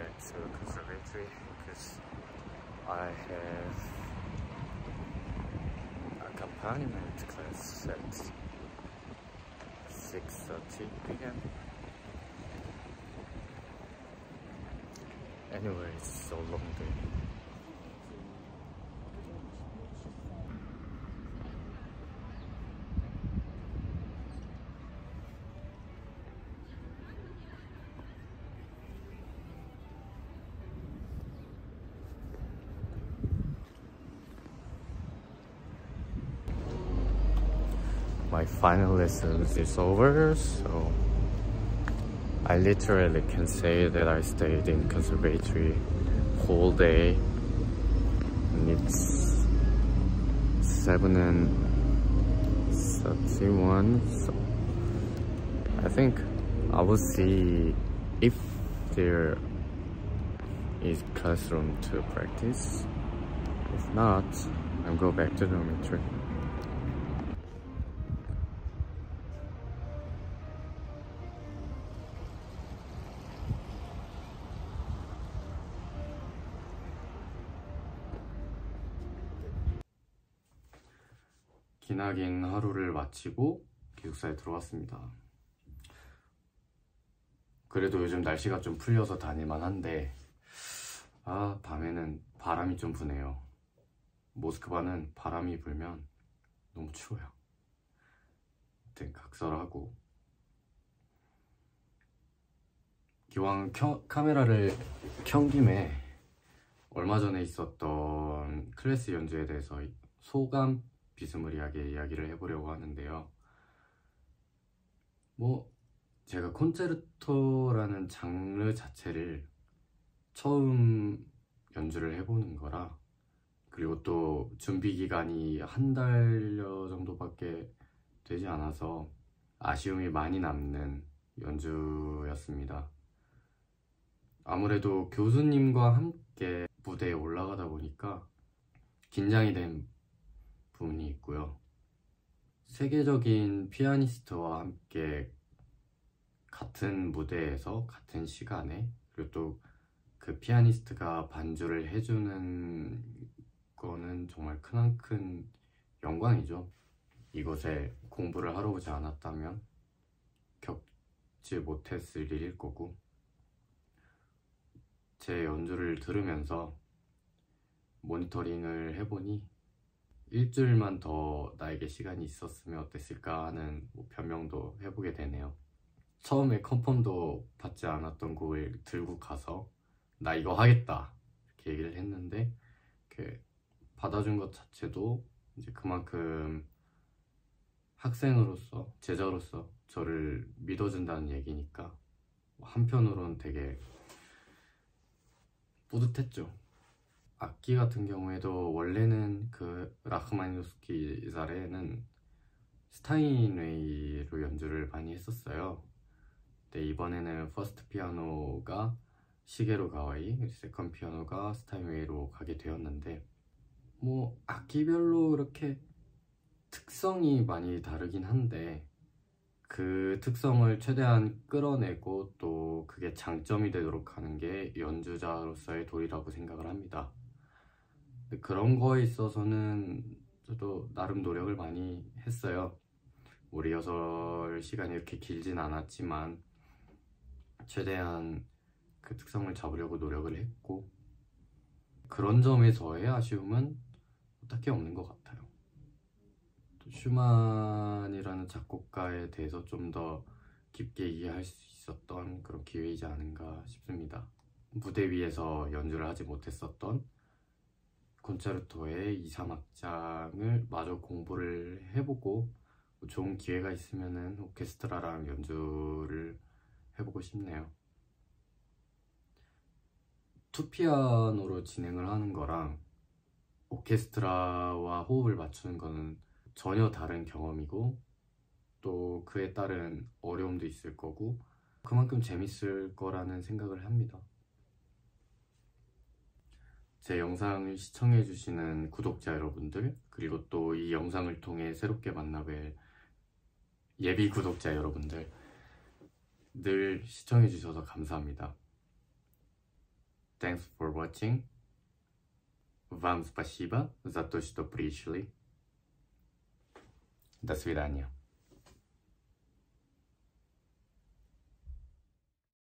back to conservatory because I have accompaniment class at 6:30 p.m. Anyway, it's so long day. My final lesson is over, so I literally can say that I stayed in conservatory whole day, and it's 7:31, so I think I will see if there is classroom to practice. If not, I'll go back to dormitory. 기나긴 하루를 마치고 기숙사에 들어왔습니다. 그래도 요즘 날씨가 좀 풀려서 다닐만 한데 밤에는 바람이 좀 부네요. 모스크바는 바람이 불면 너무 추워요. 아무튼 각설하고 기왕 카메라를 켠 김에 얼마 전에 있었던 클래스 연주에 대해서 소감 비스무리하게 이야기를 해보려고 하는데요. 제가 콘체르토라는 장르 자체를 처음 연주를 해보는 거라, 그리고 또 준비 기간이 한 달여 정도밖에 되지 않아서 아쉬움이 많이 남는 연주였습니다. 아무래도 교수님과 함께 무대에 올라가다 보니까 긴장이 된 부분이 있고요. 세계적인 피아니스트와 함께 같은 무대에서 같은 시간에, 그리고 또 그 피아니스트가 반주를 해주는 거는 정말 크나큰 영광이죠. 이곳에 공부를 하러 오지 않았다면 겪지 못했을 일일 거고, 제 연주를 들으면서 모니터링을 해보니 일주일만 더 나에게 시간이 있었으면 어땠을까 하는 변명도 해보게 되네요. 처음에 컨펌도 받지 않았던 곡을 들고 가서 나 이거 하겠다 이렇게 얘기를 했는데, 받아준 것 자체도 이제 그만큼 학생으로서, 제자로서 저를 믿어준다는 얘기니까 한편으로는 되게 뿌듯했죠. 악기 같은 경우에도 원래는 그 라흐마니노프스키 자레는 스타인웨이로 연주를 많이 했었어요. 근데 이번에는 퍼스트 피아노가 시게로 가와이, 세컨드 피아노가 스타인웨이로 가게 되었는데, 악기별로 이렇게 특성이 많이 다르긴 한데 그 특성을 최대한 끌어내고 또 그게 장점이 되도록 하는 게 연주자로서의 도리라고 생각을 합니다. 그런 거에 있어서는 저도 나름 노력을 많이 했어요. 우리 리허설 시간이 이렇게 길진 않았지만 최대한 그 특성을 잡으려고 노력을 했고, 그런 점에서의 아쉬움은 딱히 없는 것 같아요. 또 슈만이라는 작곡가에 대해서 좀 더 깊게 이해할 수 있었던 그런 기회이지 않은가 싶습니다. 무대 위에서 연주를 하지 못했었던 콘체르토의 2, 3악장을 마저 공부를 해보고, 좋은 기회가 있으면은 오케스트라랑 연주를 해보고 싶네요. 투피아노로 진행을 하는 거랑 오케스트라와 호흡을 맞추는 거는 전혀 다른 경험이고, 또 그에 따른 어려움도 있을 거고 그만큼 재밌을 거라는 생각을 합니다. 제 영상을 시청해주시는 구독자 여러분들, 그리고 또 이 영상을 통해 새롭게 만나뵐 예비 구독자 여러분들, 늘 시청해주셔서 감사합니다. Thanks for watching. Вам спасибо за то, что пришли. До свидания.